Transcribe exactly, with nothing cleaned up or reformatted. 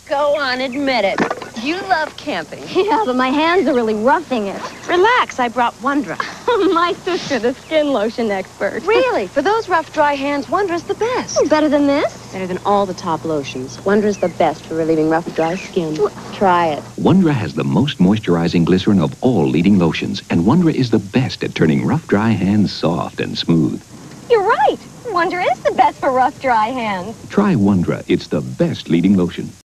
Go on, admit it. You love camping. Yeah, but my hands are really roughing it. Relax, I brought Wondra. My sister, the skin lotion expert. Really? For those rough, dry hands, Wondra's the best. Oh, better than this? Better than all the top lotions. Wondra's the best for relieving rough, dry skin. Try it. Wondra has the most moisturizing glycerin of all leading lotions, and Wondra is the best at turning rough, dry hands soft and smooth. You're right. Wondra is the best for rough, dry hands. Try Wondra. It's the best leading lotion.